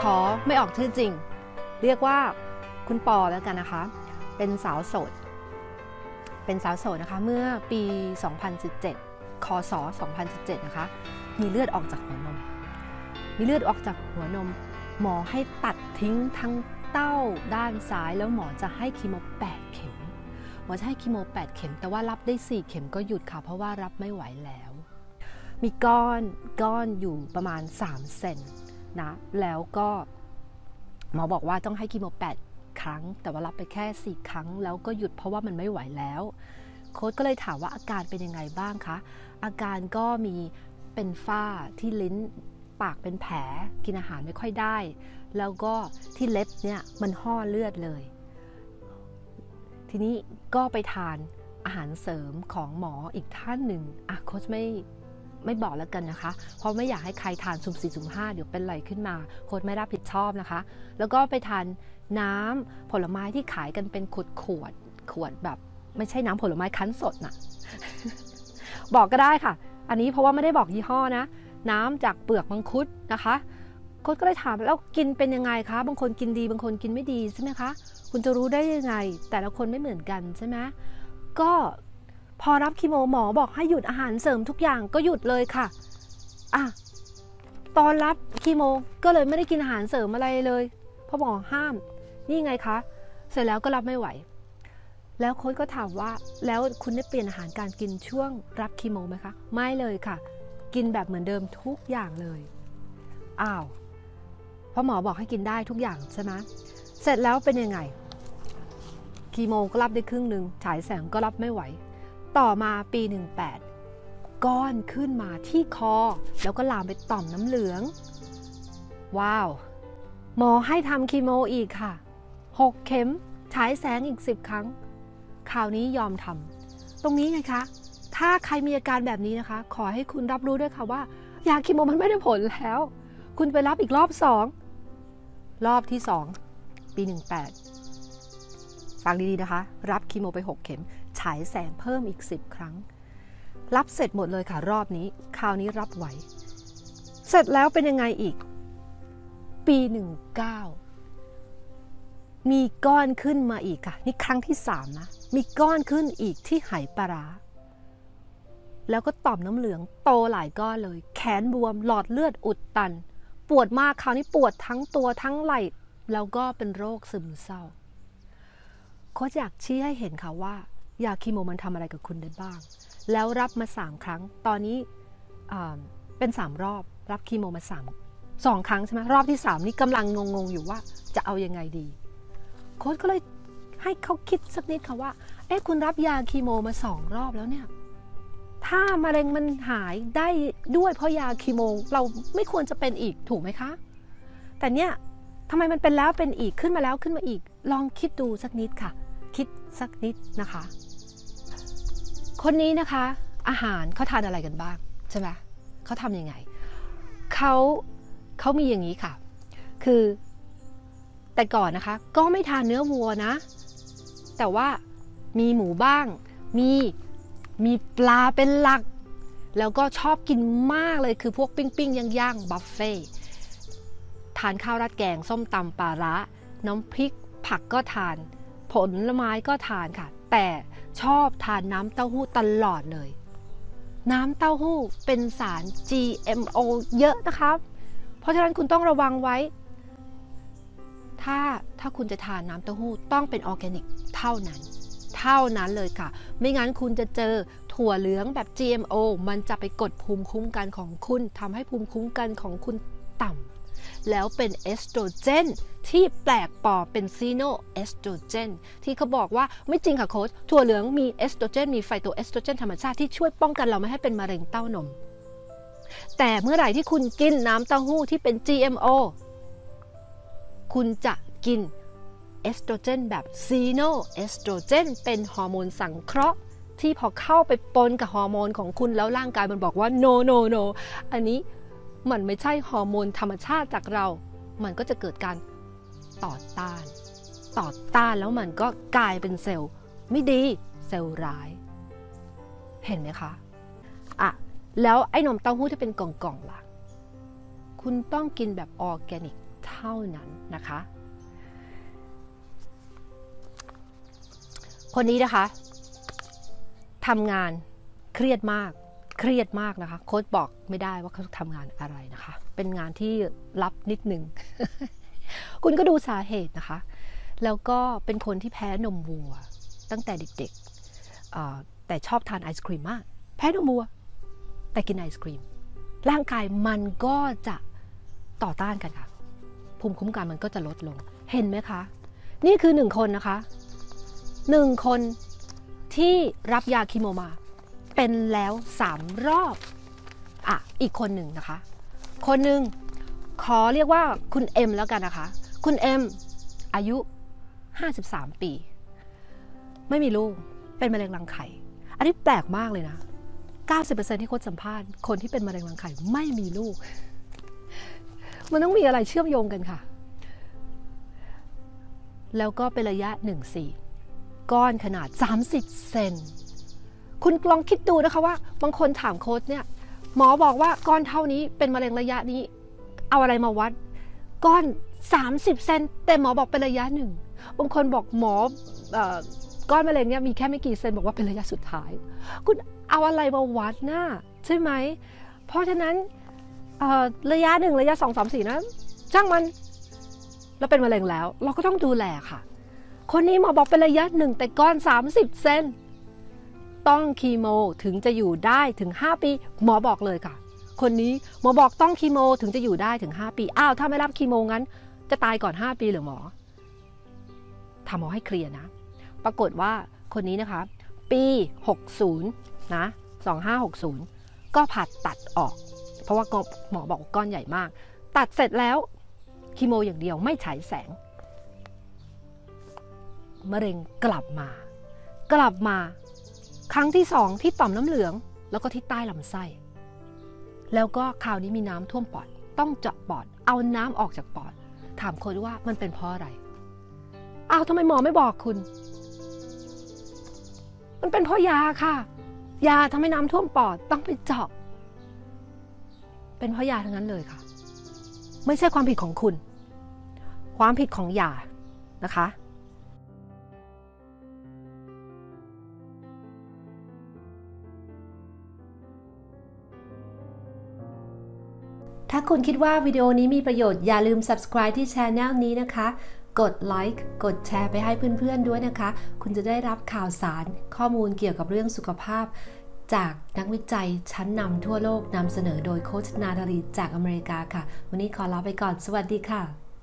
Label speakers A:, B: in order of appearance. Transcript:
A: ขอไม่ออกชื่อจริงเรียกว่าคุณปอแล้วกันนะคะเป็นสาวโสดนะคะเมื่อปี 2017 คศ 2017 นะคะมีเลือดออกจากหัวนมหมอให้ตัดทิ้งทั้งเต้าด้านซ้ายแล้วหมอจะให้คีโม8 เข็ม8 เข็มแต่ว่ารับได้4 เข็มก็หยุดค่ะเพราะว่ารับไม่ไหวแล้วมีก้อนอยู่ประมาณ3 เซนนะแล้วก็หมอบอกว่าต้องให้คีโม8 ครั้งแต่ว่ารับไปแค่4 ครั้งแล้วก็หยุดเพราะว่ามันไม่ไหวแล้วโค้ชก็เลยถามว่าอาการเป็นยังไงบ้างคะอาการก็มีเป็นฝ้าที่ลิ้นปากเป็นแผลกินอาหารไม่ค่อยได้แล้วก็ที่เล็บเนี่ยมันห่อเลือดเลยทีนี้ก็ไปทานอาหารเสริมของหมออีกท่านหนึ่งโค้ชไม่บอกแล้วกันนะคะเพราะไม่อยากให้ใครทานสุ่ม4 สุ่ม 5เดี๋ยวเป็นไรขึ้นมาโค้ชไม่รับผิดชอบนะคะแล้วก็ไปทานน้ำผลไม้ที่ขายกันเป็นขวดแบบไม่ใช่น้ำผลไม้คั้นสดนะ บอกก็ได้ค่ะอันนี้เพราะว่าไม่ได้บอกยี่ห้อนะน้ำจากเปลือกมังคุดนะคะโค้ชก็เลยถามแล้วกินเป็นยังไงคะบางคนกินดีบางคนกินไม่ดีใช่ไหมคะคุณจะรู้ได้ยังไงแต่ละคนไม่เหมือนกันใช่ไหมก็พอรับคีโมหมอบอกให้หยุดอาหารเสริมทุกอย่างก็หยุดเลยค่ะตอนรับคีโมก็เลยไม่ได้กินอาหารเสริมอะไรเลยเพราะหมอห้ามนี่ไงคะเสร็จแล้วก็รับไม่ไหวแล้วโค้ชก็ถามว่าแล้วคุณได้เปลี่ยนอาหารการกินช่วงรับคีโมไหมคะไม่เลยค่ะกินแบบเหมือนเดิมทุกอย่างเลยเพราะหมอบอกให้กินได้ทุกอย่างใช่ไหมเสร็จแล้วเป็นยังไงคีโมก็รับได้ครึ่งหนึ่งฉายแสงก็รับไม่ไหวต่อมาปี 18ก้อนขึ้นมาที่คอแล้วก็ลามไปต่อมน้ำเหลืองว้าวหมอให้ทำคีโมอีกค่ะ6 เข็มฉายแสงอีก10 ครั้งคราวนี้ยอมทำตรงนี้ไงคะถ้าใครมีอาการแบบนี้นะคะขอให้คุณรับรู้ด้วยค่ะว่ายาคีโมมันไม่ได้ผลแล้วคุณไปรับอีกรอบ2รอบที่2ปี 18ฟังดีๆนะคะรับคีโมไป6 เข็มฉายแสงเพิ่มอีก10 ครั้งรับเสร็จหมดเลยค่ะรอบนี้คราวนี้รับไหวเสร็จแล้วเป็นยังไงอีกปี 19มีก้อนขึ้นมาอีกค่ะนี่ครั้งที่3นะมีก้อนขึ้นอีกที่ไหปลาร้าแล้วก็ต่อมน้ำเหลืองโตหลายก้อนเลยแขนบวมหลอดเลือดอุดตันปวดมากคราวนี้ปวดทั้งตัวทั้งไหล่แล้วก็เป็นโรคซึมเศร้าโค้ชอยากชี้ให้เห็นค่ะว่ายาคีโมมันทำอะไรกับคุณได้บ้างแล้วรับมา3 ครั้งตอนนี้เป็น3 รอบรับคีโมมา2 ครั้งใช่ไหมรอบที่3นี่กำลังงงอยู่ว่าจะเอายังไงดีโค้ชก็เลยให้เขาคิดสักนิดค่ะว่าคุณรับยาคีโมมา2 รอบแล้วเนี่ยถ้ามะเร็งมันหายได้ด้วยเพราะยาคีโมเราไม่ควรจะเป็นอีกถูกไหมคะแต่เนี่ยทำไมมันเป็นแล้วเป็นอีกขึ้นมาแล้วขึ้นมาอีกลองคิดดูสักนิดค่ะคิดสักนิดนะคะคนนี้นะคะอาหารเขาทานอะไรกันบ้างใช่ไหมเขาทำยังไงเขามีอย่างนี้ค่ะคือแต่ก่อนนะคะก็ไม่ทานเนื้อวัวนะแต่ว่ามีหมูบ้างมีปลาเป็นหลักแล้วก็ชอบกินมากเลยคือพวกปิ้งย่างบัฟเฟ่ทานข้าวราดแกงส้มตำปลาร้าน้ำพริกผักก็ทานผลไม้ก็ทานค่ะแต่ชอบทานน้ำเต้าหู้ตลอดเลยน้ำเต้าหู้เป็นสาร GMO เยอะนะคะเพราะฉะนั้นคุณต้องระวังไว้ถ้าคุณจะทานน้ำเต้าหู้ต้องเป็นออร์แกนิกเท่านั้นเลยค่ะไม่งั้นคุณจะเจอถั่วเหลืองแบบ GMO มันจะไปกดภูมิคุ้มกันของคุณทำให้ภูมิคุ้มกันของคุณต่ำแล้วเป็นเอสโตรเจนที่แปลกปลอมเป็นซีโนเอสโตรเจนที่เขาบอกว่าไม่จริงค่ะโค้ชถั่วเหลืองมีเอสโตรเจนมีไฟโตเอสโตรเจนธรรมชาติที่ช่วยป้องกันเราไม่ให้เป็นมะเร็งเต้านมแต่เมื่อไหร่ที่คุณกินน้ำเต้าหู้ที่เป็น GMO คุณจะกินเอสโตรเจนแบบซีโนเอสโตรเจนเป็นฮอร์โมนสังเคราะห์ที่พอเข้าไปปนกับฮอร์โมนของคุณแล้วร่างกายมันบอกว่า no อันนี้มันไม่ใช่ฮอร์โมนธรรมชาติจากเรามันก็จะเกิดการต่อต้านแล้วมันก็กลายเป็นเซลล์ไม่ดีเซลล์ร้ายเห็นไหมคะแล้วไอ้นมเต้าหู้ที่เป็นกล่องๆล่ะคุณต้องกินแบบออร์แกนิกเท่านั้นนะคะคนนี้นะคะทำงานเครียดมากนะคะโค้ชบอกไม่ได้ว่าเขาทำงานอะไรนะคะเป็นงานที่ลับนิดนึง คุณก็ดูสาเหตุนะคะแล้วก็เป็นคนที่แพ้นมวัวตั้งแต่เด็กๆแต่ชอบทานไอศครีมมากแพ้นมวัวแต่กินไอศครีมร่างกายมันก็จะต่อต้านกันค่ะภูมิคุ้มกันมันก็จะลดลงเห็นไหมคะนี่คือ1คนนะคะ1คนที่รับยาคีโมมาเป็นแล้ว3 รอบอีกคนหนึ่งนะคะคนหนึ่งขอเรียกว่าคุณเอ็มแล้วกันนะคะคุณเอ็มอายุ53 ปีไม่มีลูกเป็นมะเร็งรังไข่อันนี้แปลกมากเลยนะ 90% ที่โค้ชสัมภาษณ์คนที่เป็นมะเร็งรังไข่ไม่มีลูกมันต้องมีอะไรเชื่อมโยงกันค่ะแล้วก็เป็นระยะ 1-4 ก้อนขนาด30 เซนคุณลองคิดดูนะคะว่าบางคนถามโค้ชเนี่ยหมอบอกว่าก้อนเท่านี้เป็นมะเร็งระยะนี้เอาอะไรมาวัดก้อน30 เซนแต่หมอบอกเป็นระยะ 1บางคนบอกหมอก้อนมะเร็งเนี่ยมีแค่ไม่กี่เซนบอกว่าเป็นระยะสุดท้ายคุณเอาอะไรมาวัดน่ะใช่ไหมเพราะฉะนั้นระยะ 1ระยะ 2 3 4นะช่างมันเราเป็นมะเร็งแล้วเราก็ต้องดูแลค่ะคนนี้หมอบอกเป็นระยะ 1แต่ก้อน30 เซนต้องคีโมถึงจะอยู่ได้ถึง5 ปีหมอบอกเลยค่ะคนนี้หมอบอกต้องคีโมถึงจะอยู่ได้ถึง5 ปีถ้าไม่รับคีโมงั้นจะตายก่อน5 ปีหรือหมอทำหมอให้เคลียร์นะปรากฏว่าคนนี้นะคะปี60นะ2560ก็ผ่าตัดออกเพราะว่าหมอบอกก้อนใหญ่มากตัดเสร็จแล้วคีโมอย่างเดียวไม่ฉายแสงมะเร็งกลับมาครั้งที่2ที่ต่อมน้ำเหลืองแล้วก็ที่ใต้ลำไส้แล้วก็คราวนี้มีน้ำท่วมปอดต้องเจาะปอดเอาน้ำออกจากปอดถามคนว่ามันเป็นเพราะอะไรทำไมหมอไม่บอกคุณมันเป็นเพราะยาค่ะยาทำให้น้ำท่วมปอดต้องไปเจาะเป็นเพราะยาทั้งนั้นเลยค่ะไม่ใช่ความผิดของคุณความผิดของยานะคะถ้าคุณคิดว่าวิดีโอนี้มีประโยชน์อย่าลืม subscribe ที่ channel นี้นะคะกดไลค์กดแชร์ไปให้เพื่อนๆด้วยนะคะคุณจะได้รับข่าวสารข้อมูลเกี่ยวกับเรื่องสุขภาพจากนักวิจัยชั้นนำทั่วโลกนำเสนอโดยโค้ชนาดารีจากอเมริกาค่ะวันนี้ขอลาไปก่อนสวัสดีค่ะ